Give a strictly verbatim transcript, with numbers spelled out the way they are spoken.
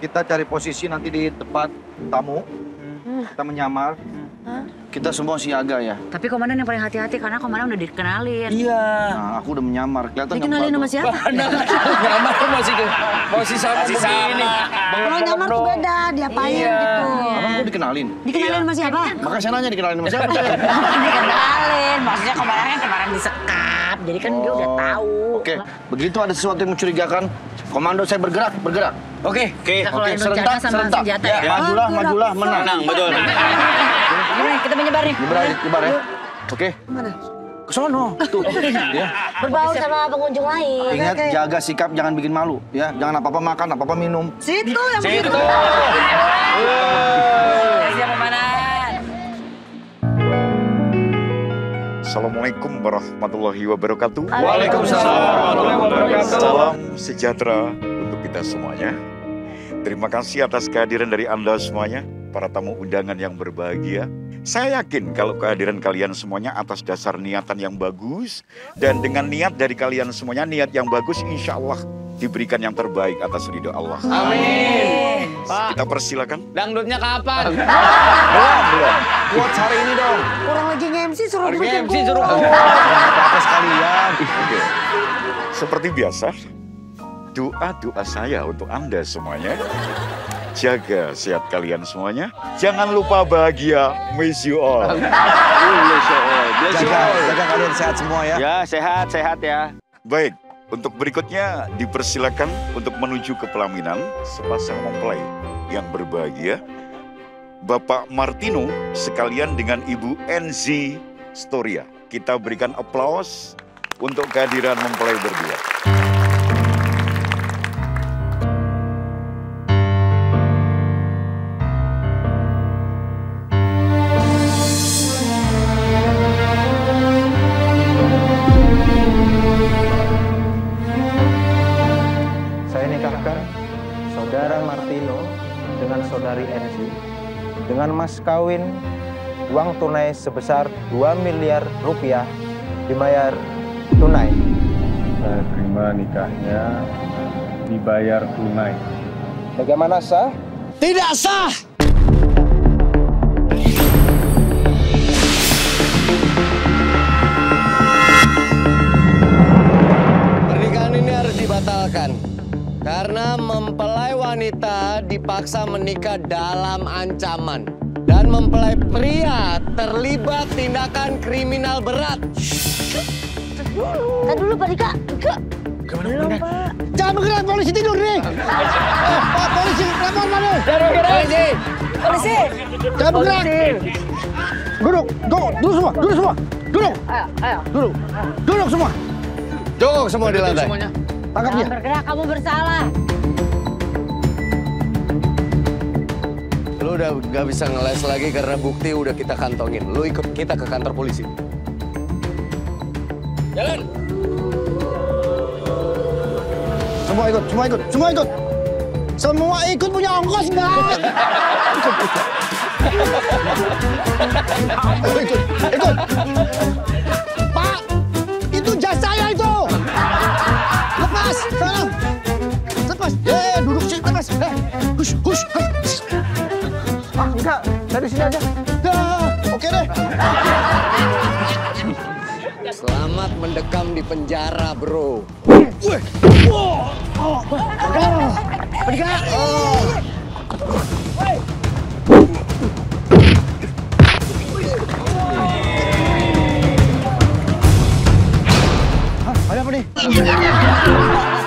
Kita cari posisi nanti di tempat tamu. Kita menyamar. Hah? Kita semua siaga ya. Tapi komandan yang paling hati-hati karena komandan udah dikenalin. Iya. Nah, aku udah menyamar. Kelihatan Dikenalin sama siapa? Nyamar masih ke masih sama begini. Kalau nyamar tuh beda, diapain Iya. gitu. Abang gue dikenalin. Dikenalin sama siapa? Makanya saya nanya dikenalin sama siapa. Dikenalin, maksudnya komandannya kemarin disekap, jadi kan dia udah tahu. Oke, begitu ada sesuatu yang mencurigakan, komando saya bergerak, bergerak. Oke, oke. Nah, kalau Oke, ada serentak, bencana sama serentak. senjata Ya, ya. majulah, majulah, menang. Menang, betul. Gimana, kita menyebar nih. Nyebar, nyebar ya. Oke. Mana? Ke sono. Tuh. Ya. Berbaur sama pengunjung lain. Ingat, jaga sikap, jangan bikin malu. Ya, jangan apa-apa makan, apa-apa minum. Situ yang Situ. Siap komandan. Assalamualaikum warahmatullahi wabarakatuh. Waalaikumsalam warahmatullahi wabarakatuh. Salam sejahtera untuk kita semuanya. Terima kasih atas kehadiran dari Anda semuanya, para tamu undangan yang berbahagia. Saya yakin kalau kehadiran kalian semuanya atas dasar niatan yang bagus. Dan dengan niat dari kalian semuanya, niat yang bagus insya Allah diberikan yang terbaik atas ridho Allah. Amin. Pak, Kita persilakan. dangdutnya kapan? Belum, belum. Quotes hari ini dong. kurang lagi nge-M C suruh Lagi bikin M C suruh. Apa sekalian. Oke. Seperti biasa, doa-doa saya untuk Anda semuanya. Jaga sehat kalian semuanya. Jangan lupa bahagia. Miss you all. Jaga, jaga kalian sehat semua ya. Ya, sehat, sehat ya. Baik, untuk berikutnya dipersilakan untuk menuju ke pelaminan sepasang mempelai yang berbahagia. Bapak Martino sekalian dengan Ibu Enzi Storia. Kita berikan aplaus untuk kehadiran mempelai berdua. Saya nikahkan saudara Martino dengan saudari Enzi dengan mas kawin uang tunai sebesar dua miliar rupiah dibayar tunai. Saya terima nikahnya dibayar tunai. Bagaimana sah? Tidak sah. Pernikahan ini harus dibatalkan karena mempelai wanita dipaksa menikah dalam ancaman dan mempelai pria terlibat tindakan kriminal berat. Kan dulu Pak Dika. Belum Pak. Jangan bergerak, polisi tidur nih. Eh, Pak polisi, lapor mana? Polisi, Polisi. Jangan bergerak. Duduk, duduk, duduk semua, duduk semua. Duduk. Ayo, ayo. Duduk. Duduk semua. duduk semua di lantai. Tangkap dia. Jangan bergerak, kamu bersalah. Lu udah gak bisa ngeles lagi karena bukti udah kita kantongin. Lu ikut kita ke kantor polisi. Jalan. Semua ikut, semua ikut, semua ikut. Semua ikut punya ongkos enggak? Ikut, ikut. Pak, itu jas saya itu. Lepas, sekarang. Lepas. Eh, duduk sih, lepas. Eh, hush, hush. Ah enggak, dari sini aja. Dah, oke deh. Selamat mendekam di penjara, bro. Hah, ada apa nih?